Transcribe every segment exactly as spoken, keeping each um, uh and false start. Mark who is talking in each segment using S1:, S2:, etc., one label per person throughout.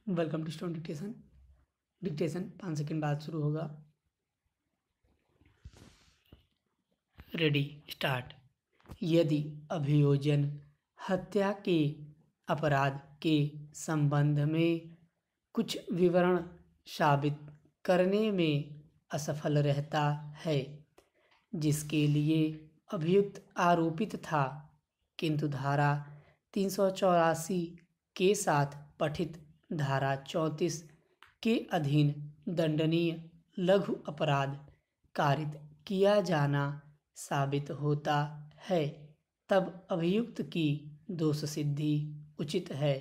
S1: Welcome to stone dictation. Dictation पाँच second बाद शुरू होगा। Ready start. यदि अभियोजन हत्या के अपराध के संबंध में कुछ विवरण साबित करने में असफल रहता है जिसके लिए अभियुक्त आरोपित था, किंतु धारा तीन सौ चौरासी के साथ पठित धारा चौंतीस के अधीन दंडनीय लघु अपराध कारित किया जाना साबित होता है, तब अभियुक्त की दोष सिद्धि उचित है।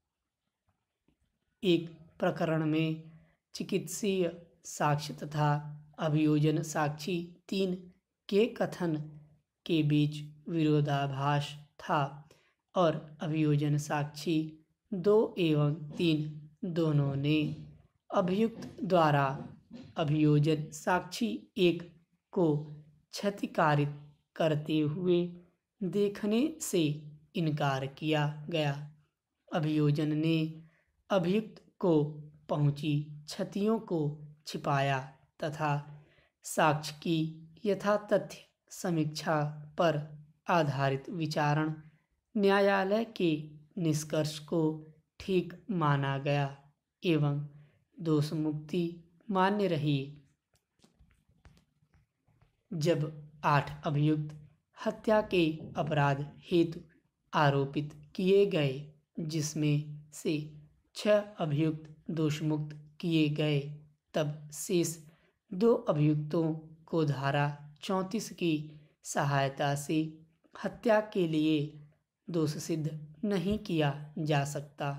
S1: एक प्रकरण में चिकित्सीय साक्ष्य तथा अभियोजन साक्षी तीन के कथन के बीच विरोधाभास था और अभियोजन साक्षी दो एवं तीन दोनों ने अभियुक्त द्वारा अभियोजन साक्षी एक को क्षतिकारित करते हुए देखने से इनकार किया गया। अभियोजन ने अभियुक्त को पहुंची क्षतियों को छिपाया तथा साक्ष्य की यथातथ्य समीक्षा पर आधारित विचारण न्यायालय के निष्कर्ष को ठीक माना गया एवं दोष मुक्ति मान्य रही। जब आठ अभियुक्त हत्या के अपराध हेतु आरोपित किए गए, जिसमें से छह अभियुक्त दोषमुक्त किए गए, तब शेष दो अभियुक्तों को धारा चौंतीस की सहायता से हत्या के लिए दोष सिद्ध नहीं किया जा सकता।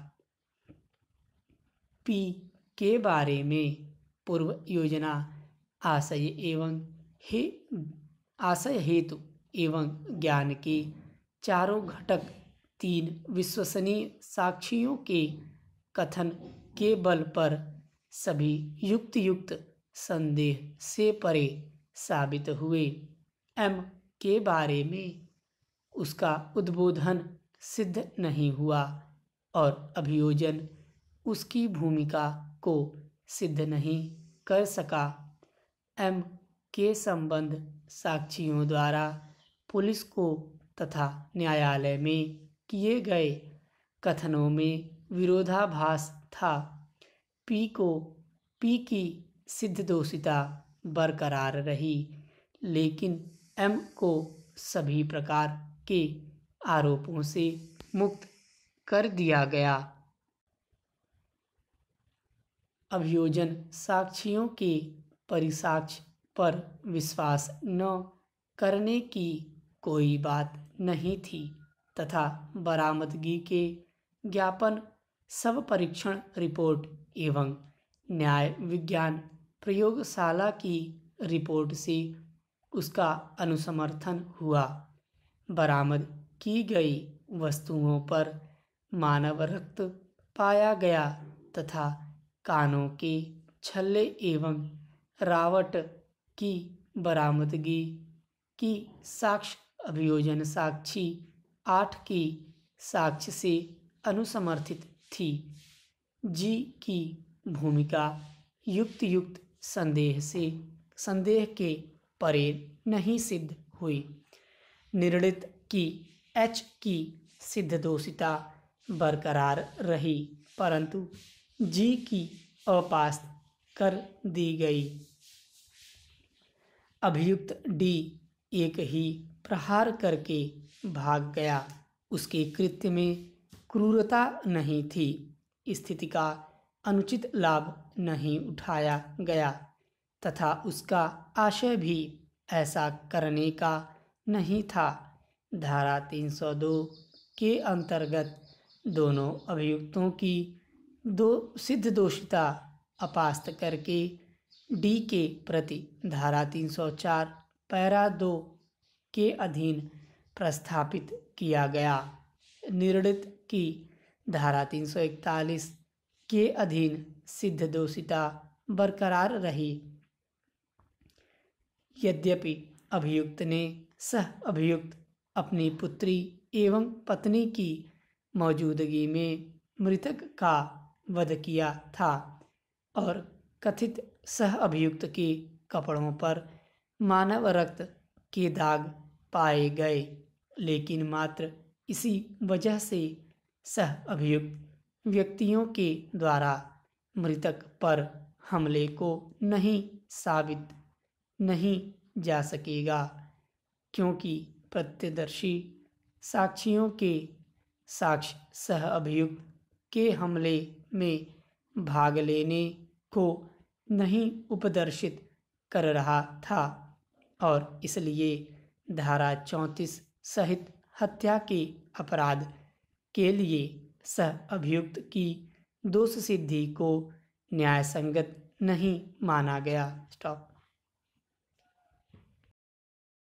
S1: पी के बारे में पूर्व योजना आशय एवं हे आशय हेतु एवं ज्ञान के चारों घटक तीन विश्वसनीय साक्षियों के कथन के बल पर सभी युक्त युक्त संदेह से परे साबित हुए। एम के बारे में उसका उद्बोधन सिद्ध नहीं हुआ और अभियोजन उसकी भूमिका को सिद्ध नहीं कर सका। एम के संबंध साक्षियों द्वारा पुलिस को तथा न्यायालय में किए गए कथनों में विरोधाभास था। पी को पी की सिद्ध दोषिता बरकरार रही, लेकिन एम को सभी प्रकार के आरोपों से मुक्त कर दिया गया। अभियोजन साक्षियों के परिसाक्ष्य पर विश्वास न करने की कोई बात नहीं थी तथा बरामदगी के ज्ञापन, सब परीक्षण रिपोर्ट एवं न्याय विज्ञान प्रयोगशाला की रिपोर्ट से उसका अनुसमर्थन हुआ। बरामद की गई वस्तुओं पर मानव रक्त पाया गया तथा कानों के छल्ले एवं रावट की बरामदगी की साक्ष्य अभियोजन साक्षी आठ की साक्ष्य से अनुसमर्थित थी। जी की भूमिका युक्त युक्त संदेह से संदेह के परे नहीं सिद्ध हुई। निर्णित की एच की सिद्ध दोषिता बरकरार रही, परंतु जी की अपास्त कर दी गई। अभियुक्त डी एक ही प्रहार करके भाग गया। उसके कृत्य में क्रूरता नहीं थी। स्थिति का अनुचित लाभ नहीं उठाया गया तथा उसका आशय भी ऐसा करने का नहीं था। धारा तीन सौ दो के अंतर्गत दोनों अभियुक्तों की दो सिद्ध दोषिता अपास्त करके डी के प्रति धारा तीन सौ चार पैरा दो के अधीन प्रस्थापित किया गया। निर्णित की धारा तीन सौ इकतालीस के अधीन सिद्ध दोषिता बरकरार रही। यद्यपि अभियुक्त ने सह अभियुक्त अपनी पुत्री एवं पत्नी की मौजूदगी में मृतक का वध किया था और कथित सह अभियुक्त के कपड़ों पर मानव रक्त के दाग पाए गए, लेकिन मात्र इसी वजह से सह अभियुक्त व्यक्तियों के द्वारा मृतक पर हमले को नहीं साबित नहीं जा सकेगा, क्योंकि प्रत्यक्षदर्शी साक्षियों के साक्ष्य सह अभियुक्त के हमले में भाग लेने को नहीं उपदर्शित कर रहा था और इसलिए धारा चौंतीस सहित हत्या के अपराध के लिए सह अभियुक्त की दोष सिद्धि को न्यायसंगत नहीं माना गया। स्टॉप।